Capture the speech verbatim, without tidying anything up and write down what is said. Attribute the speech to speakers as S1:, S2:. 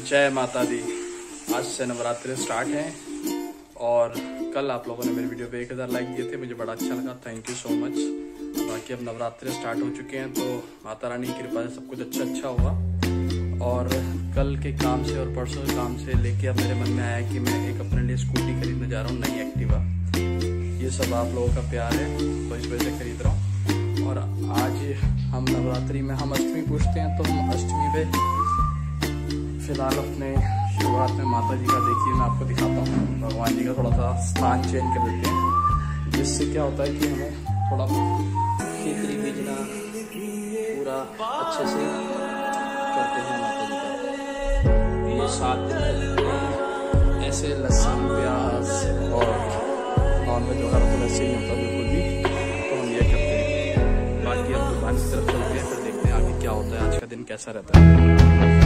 S1: जय माता दी। आज से नवरात्रि स्टार्ट हैं और कल आप लोगों ने मेरी वीडियो पे एक हज़ार लाइक दिए थे, मुझे बड़ा अच्छा लगा, थैंक यू सो मच। बाकी अब नवरात्रि स्टार्ट हो चुके हैं तो माता रानी की कृपा से सब कुछ अच्छा अच्छा हुआ। और कल के काम से और परसों के काम से लेके अब मेरे मन में आया कि मैं एक अपने लिए स्कूटी खरीदने जा रहा हूँ, नई एक्टिवा। ये सब आप लोगों का प्यार है तो इस वजह से खरीद रहा हूँ। और आज हम नवरात्रि में हम अष्टमी पूछते हैं तो हम अष्टमी पे फिलहाल अपने शुरुआत में माता जी का देखिए, मैं आपको दिखाता हूँ। भगवान जी का थोड़ा सा स्थान चेंज कर देते हैं, जिससे क्या होता है कि हमें थोड़ा खींचड़ी बीजना पूरा अच्छे से करते हैं माता जी का। ये सात दिन ऐसे लहसुन प्याज और नॉनवेज वगैरह तो वैसे नहीं होता बिल्कुल भी, तो हम ये करते हैं। बाकी अब दुकान की तरफ चलते हैं, फिर देखते हैं आगे क्या होता है, आज का दिन कैसा रहता है।